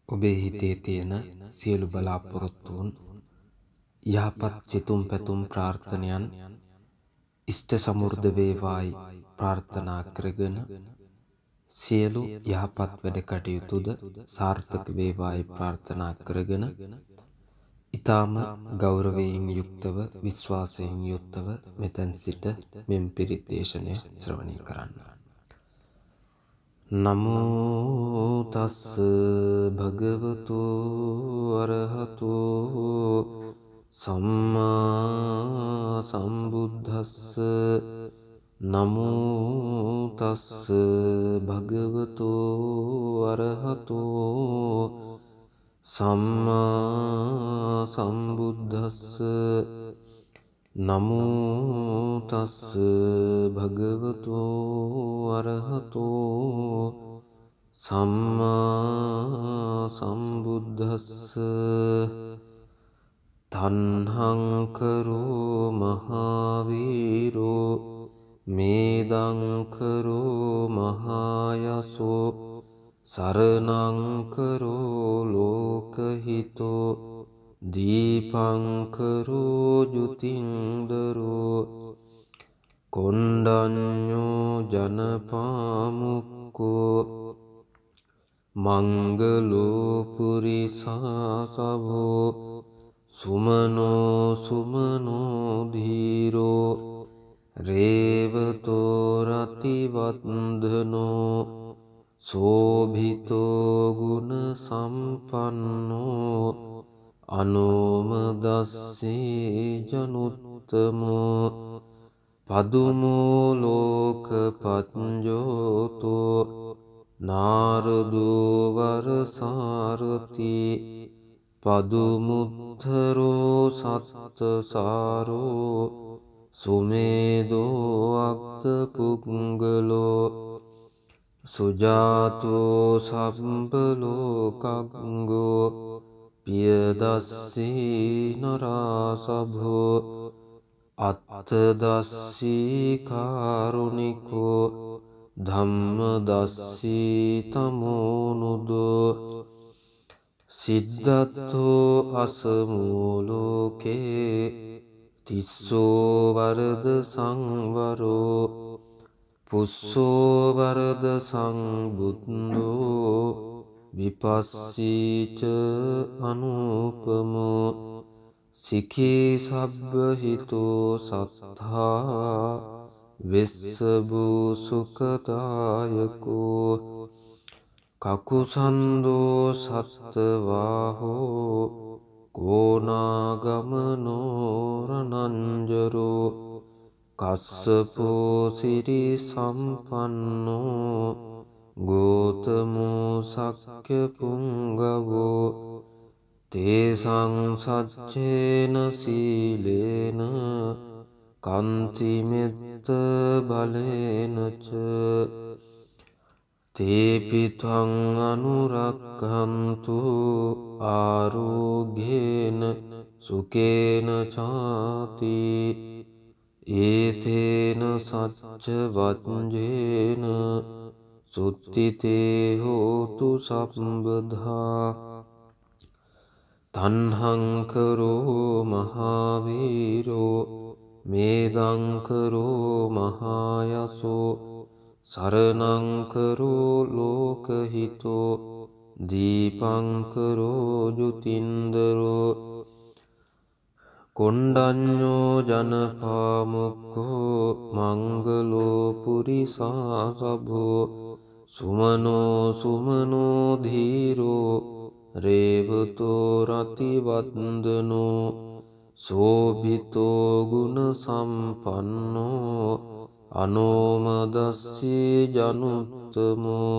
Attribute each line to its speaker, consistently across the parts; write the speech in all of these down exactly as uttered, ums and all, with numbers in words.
Speaker 1: ඔබේ හිතේ තියෙන සියලු බලාපොරොත්තුන් යහපත් සිතුම් පැතුම් ප්‍රාර්ථනයන් ඉෂ්ට සමෘද්ධ වේවායි ප්‍රාර්ථනා කරගෙන සියලු යහපත් වැඩ කටයුතුද සාර්ථක වේවායි ප්‍රාර්ථනා කරගෙන ඊටාම ගෞරවයෙන් යුක්තව විශ්වාසයෙන් යුක්තව මෙතෙන් සිට මෙම් පිරිත් දේශනය ශ්‍රවණය කරන්න. නමෝ තස් භගවතු අරහතු සම්මා සම්බුද්දස්ස. නමෝ තස් භගවතු අරහතු සම්මා සම්බුද්දස්ස. නමෝ තස් භගවතු අරහතෝ සම්මා සම්බුද්දස්ස. තණ්හං කරෝ මහාවීරෝ මේදං කරෝ මහායසෝ සරණං කරෝ ලෝකහිතෝ දීපංකරෝ ජුතින්දරෝ කොණ්ඩඤ්ඤෝ ජනපාමුක්කෝ මංගලෝ පුරිසාසවෝ සුමනෝ සුමනෝ ධීරෝ රේවතෝ රතිවන්දනෝ සෝභිතෝ ගුණ සම්පන්නෝ අනෝමදස්සේ ජනුත්තමෝ පදුමෝ ලෝක පඤ්ජෝතෝ නාරදෝ වරසාරති පදුමුත්තරෝ සත්තසාරෝ සුමේදෝ අග්ගපුංගලෝ සුජාතෝ සම්බලෝකග්ගෝ පියදස්සී නරාසභෝ අත්තදස්සී කාරුණිකෝ ධම්මදස්සී තමෝනුදෝ සිද්ධත්තෝ අසමූලෝකේ තිස්සෝ වරද සංවරෝ පුස්සෝ වරද සංබුද්ධෝ විපස්සීච අනුපමෝ සිකී සබ්බහිතෝ සත්තා වෙස්සබූ සුඛදායකෝ කකුසන්தோ සත්තවාහෝ කෝනාගමනෝ රනංජරෝ කස්සපෝ සිරි සම්පන්නෝ ගෝතමෝ සක්්‍ය පුංගවෝ තේසං සච්චේන සීලේන කන්තිමෙත්ත බලේනච තේපිත්වං අනුරක්ඛන්තු ආරෝග්‍යේන සුකේන චාති ඒතේන සච්ච වජ්ජේන සුත්තිතේ හෝතු සම්බදා. තණ්හං කරෝ මහාවීරෝ මේදං කරෝ මහායසෝ සරණං කරෝ ලෝකහිතෝ දීපංකරෝ ජුතින්දරෝ කොණ්ඩඤ්ඤෝ ජනපාමුක්ඛෝ මංගලෝ පුරිසාසභෝ සුමනෝ සුමනෝ ධීරෝ රේවතෝ රතිවන්දනෝ සෝභිතෝ ගුණ සම්පන්නෝ අනෝමදස්සී ජනුත්තමෝ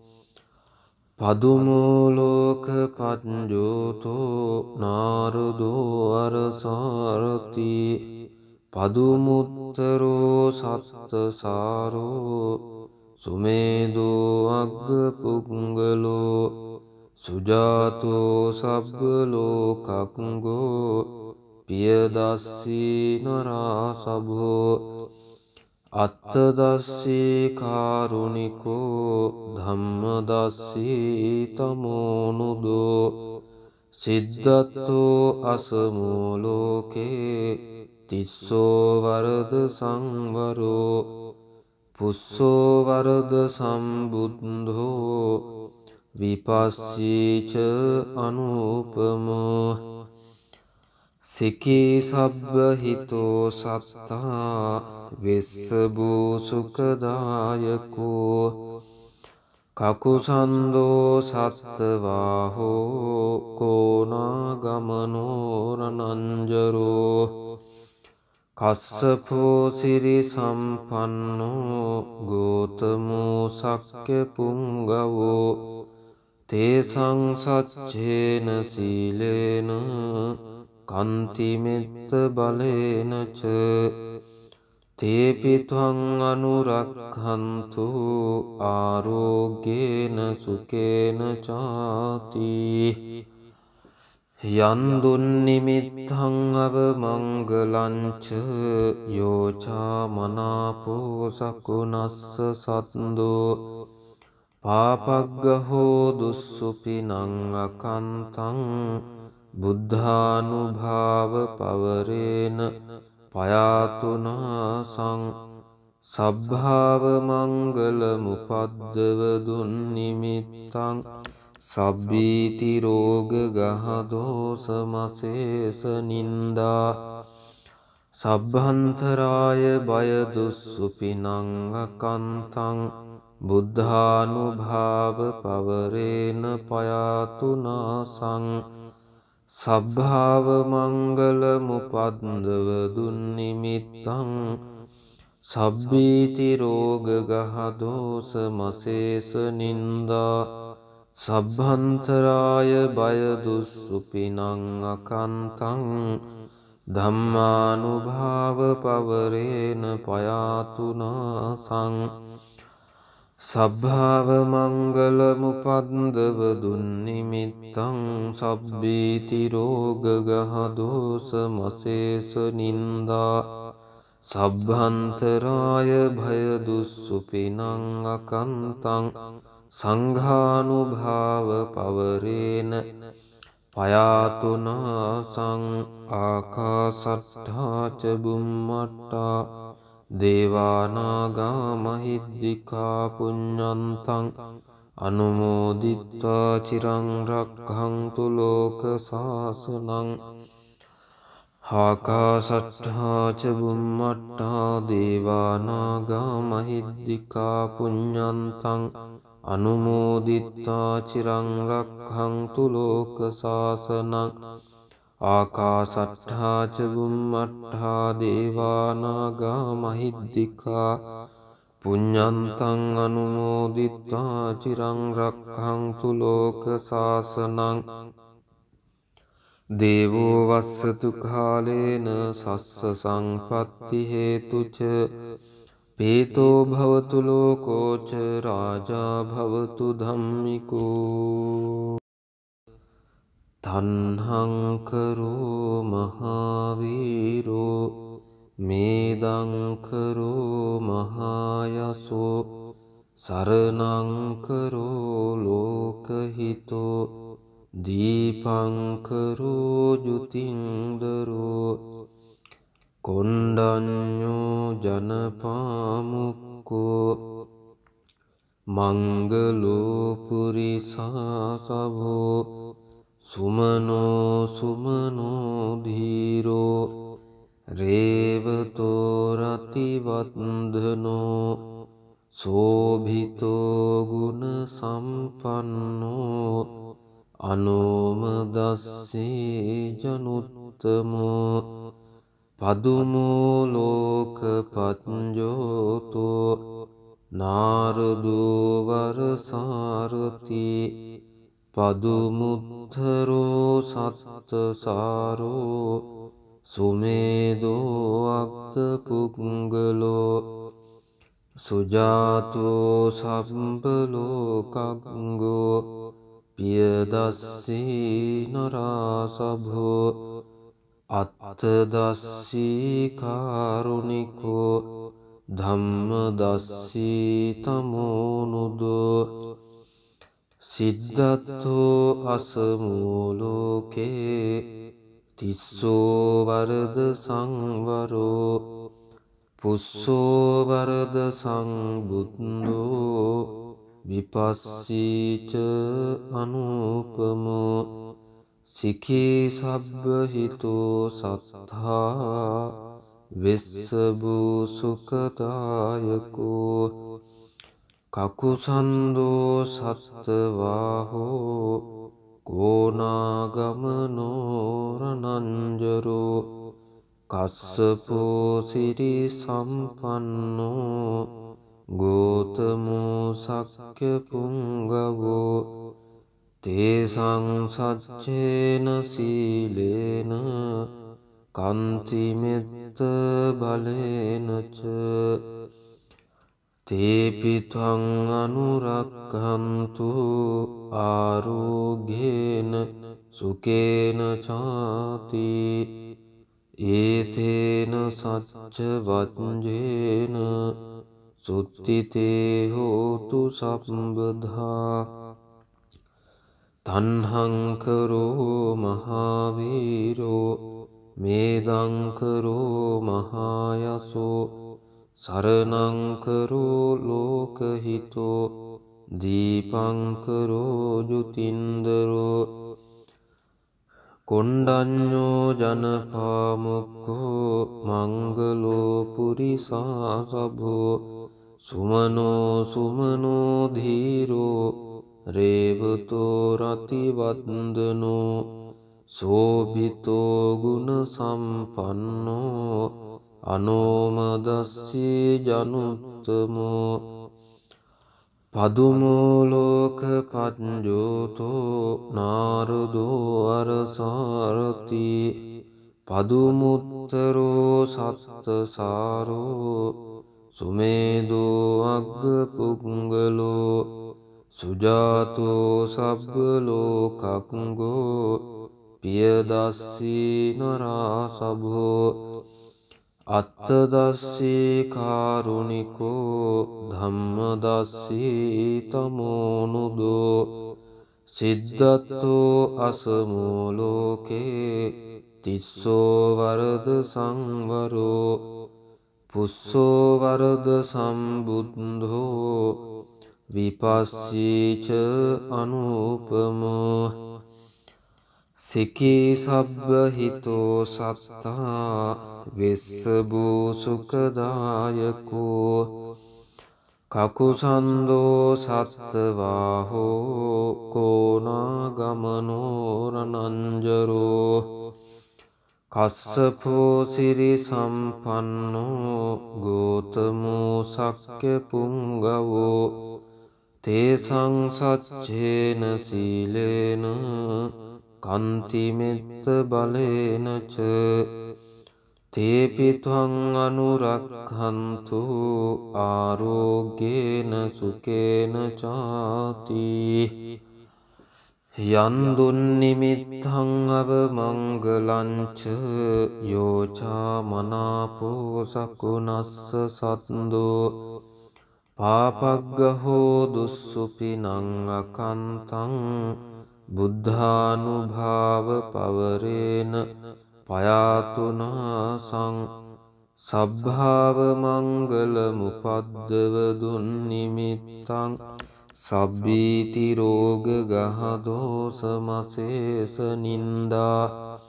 Speaker 1: පදුමෝ ලෝක පඤ්ජෝතෝ නාරදෝ අරසාරති පදුමුත්තරෝ සත්තසාරෝ සුමේදෝ අග්ගපුංගලෝ සුජාතෝ සබ්බලෝකග්ගෝ පියදස්සී නරාසභෝ අත්තදස්සී කාරුණිකෝ ධම්මදස්සී තමෝනුදෝ සිද්ධත්තෝ අසමෝ ලෝකේ තිස්සෝ වරද සංවරෝ පුස්සෝ වරද සම්බුද්ධෝ විපස්සීච අනූපමෝ සිකී සබ්බ හිතෝ සත්තා විස්සභූ සුඛදායකෝ කකුසන්දෝ සත්තවාහෝ කෝනාගමනෝ රනංජරෝ කස්සපෝ සිරි සම්පන්නෝ ගෝතමෝ සක්්‍ය පුංගවෝ තේසං සච්චේන සීලේන කන්තිමෙත්ත බලේන ච තේපිත්වං අනුරක්ඛන්තු ආරෝග්‍යේන සුකේන චාති යන්දුන් නිමිත්තං අවමංගලංච යෝචා මනාපෝ සකුනස්ස සත්දෝ පාපග්ගහෝ දුස්සුපිනං අකන්තං බුද්ධානුභාව පවරේන පයාතුනාසං සබ්භාව මංගල මුපද්දව දුන්නිමිත්තං සබ්බීති රෝග ගහදෝස මසේස නින්දා සබ්බන්තරාය බය දුස්සුපිනං අකන්තං බුද්ධානුභාව පවරේන පයාතුනාසං සබ්භාව මංගල මුපද්දව දුන්නිමිත්තං සබ්බීති රෝග ගහදෝස මසේස නින්දා සබ්බන්තරාය බය දුස්සුපිනං අකන්තං ධම්මානුභාව පවරේන පයාතුනාසං සබ්භාව මංගල මුපද්දව දුන්නිමිත්තං සබ්බීති රෝග ගහදෝස මසේස නින්දා සබ්බන්තරාය භය දුස්සුපිනං අකන්තං සංඝානුභාව පවරේන පයාතුනාසං ආකාසට්ඨා ච බුම්මට්ඨා දේවානාගා මහිද්దికා පුඤ්ඤන්තං අනුමෝදිත්වා චිරං රක්ඛන්තු ලෝක සාසනං ආකාසට්ඨා ච බුම්මට්ඨා දේවානාගා මහිද්దికා පුඤ්ඤන්තං අනුමෝදිත්වා චිරං රක්ඛන්තු ලෝක සාසනං ආකාසට්ඨා ච බුම්මට්ඨා දේවානාගා මහිද්దికා පුඤ්ඤන්තං අනුමෝදිත්වා චිරං රක්ඛන්තු ලෝක සාසනං දේවෝ වස්සතු කාලේන සස්ස සංපත්ති හේතුච පීතෝ භවතු ලෝකෝ ච රාජා භවතු ධම්මිකෝ තණ්හං කරෝ මහාවීරෝ මේදං කරෝ මහායසෝ සරණං කරෝ ලෝකහිතෝ දීපං කරෝ ජුතින්දරෝ කොණ්ඩඤ්ඤෝ ජනපාමුක්කෝ මංගලෝ පුරිසාසවෝ සුමනෝ සුමනෝ ධීරෝ රේවතෝ රතිවන්දනෝ සෝභිතෝ ගුණ සම්පන්නෝ අනෝමදස්සේ ජනුත්තමෝ පදුමෝ ලෝක පත්ජෝතෝ නාරදෝ වරසාරති පදුමුත්තරෝ සත්තසාරෝ සුමේදෝ අග්ගපුංගලෝ සුජාතෝ සම්බලෝකග්ගෝ පියදස්සී නරාසභෝ අත්තදස්සී කාරුණිකෝ ධම්මදස්සී තමෝනුදෝ සිද්ධත්තෝ අසමූලෝකේ තිස්සෝ වරද සංවරෝ පුස්සෝ වරද සංබුද්ධෝ විපස්සීච අනුපමෝ සිකී සබ්බ හිතෝ සත්තා විස්සබූ සුඛදායකෝ කකුසන්தோ සත්තවාහෝ කෝනාගමනෝ රනංජරෝ කස්සපෝ සිරි සම්පන්නෝ ගෝතමෝ සක්්‍ය පුංගවෝ තේසං සච්චේන සීලේන කන්තිමෙත්ත බලේනච තේපිත්වං අනුරක්ඛන්තු ආරෝග්‍යේන සුකේන චාති ඒතේන සච්ච වජ්ජේන සුත්තිතේ හෝතු සම්බධා තණ්හං කරෝ මහාවීරෝ මේදං කරෝ මහායසෝ සරණං කරෝ ලෝකහිතෝ දීපං කරෝ ජුතින්දරෝ කොණ්ඩඤ්ඤෝ ජනපාමුක්ඛෝ මංගලෝ පුරිසාසභෝ සුමනෝ සුමනෝ ධීරෝ රේවතෝ රතිවන්දනෝ සෝභිතෝ ගුණ සම්පන්නෝ අනෝමදස්සී ජනුත්තමෝ පදුමෝ ලෝක පඤ්ජෝතෝ නාරදෝ අරසාරති පදුමුත්තරෝ සත්තසාරෝ සුමේදෝ අග්ග පුංගලෝ සුජාතෝ සබ්බ ලෝකංගෝ පියදස්සී නරාසභෝ අත්තදස්සී කාරුණිකෝ ධම්මදස්සී තමෝනුදෝ සිද්ධත්තෝ අසමූලෝකේ තිස්සෝ වරද සංවරෝ පුස්සෝ වරද සම්බුද්ධෝ විපස්සීච අනුපමෝ සිකී සබ්බ හිතෝ සත්තා විස්සබූ සුඛදායකෝ කකුසන්தோ සත්තවාහෝ කෝනාගමනෝ රනංජරෝ කස්සපෝ සිරි සම්පන්නෝ ගෝතමෝ සක්්‍ය පුංගවෝ තේසං සච්චේන සීලේන කන්තිමෙත්ත බලේනච තේපිත්වං අනුරක්ඛන්තු ආරෝග්‍යේන සුකේන චාති යන්දුන් නිමිත්තං අවමංගලංච යෝචා මනාපෝ සකුණස්ස සත්දෝ පාපග්ගහෝ දුස්සුපිනං අකන්තං බුද්ධානුභාව පවරේන පයාතුනාසං සබ්භාව මංගල මුපද්දව දුන්නිමිත්තං සබ්බීති රෝග ගහදෝස මසේස නින්දා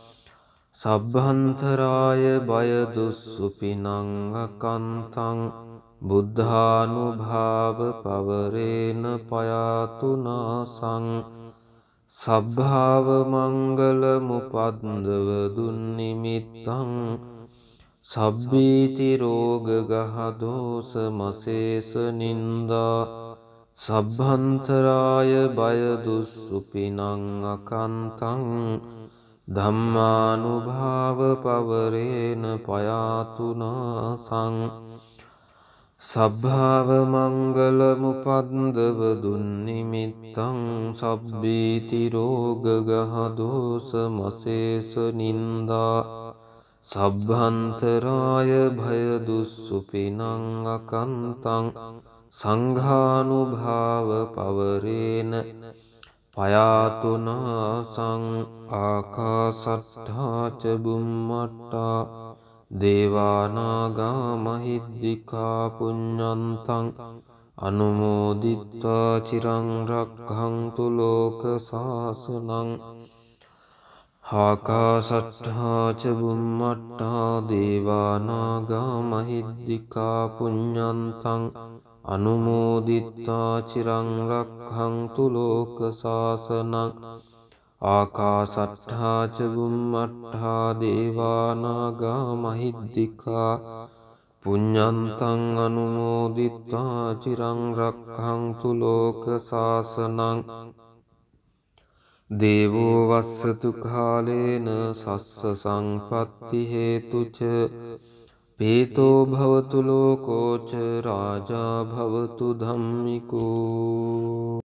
Speaker 1: සබ්බන්තරාය බය දුස්සුපිනං අකන්තං බුද්ධානුභාව පවරේන පයාතුනාසං සබ්භාව මංගල මුපද්දව දුන්නිමිත්තං සබ්බීති රෝග ගහදෝස මසේස නින්දා සබ්බන්තරාය බය දුස්සුපිනං අකන්තං ධම්මානුභාව පවරේන පයාතුනාසං සබ්භාව මංගල මුපද්දව දුන්නිමිත්තං සබ්බීති රෝග ගහදෝස මසේස නින්දා සබ්බන්තරාය භය දුස්සුපිනං අකන්තං සංඝානුභාව පවරේන පයාතුනාසං ආකාසට්ඨා ච බුම්මට්ඨා දේවානාගා මහිද්దికා පුඤ්ඤන්තං අනුමෝදිත්වා චිරං රක්ඛන්තු ලෝක සාසනං ආකාසට්ඨා ච බුම්මට්ඨා දේවානාගා මහිද්దికා පුඤ්ඤන්තං අනුමෝදිත්වා චිරං රක්ඛන්තු ලෝක සාසනං ආකාසට්ඨා ච බුම්මට්ඨා දේවානාගා මහිද්దికා පුඤ්ඤන්තං අනුමෝදිත්වා චිරං රක්ඛන්තු ලෝක සාසනං දේවෝ වස්සතු කාලේන සස්ස සංපත්ති හේතුච පීතෝ භවතු ලෝකෝච රාජා භවතු ධම්මිකෝ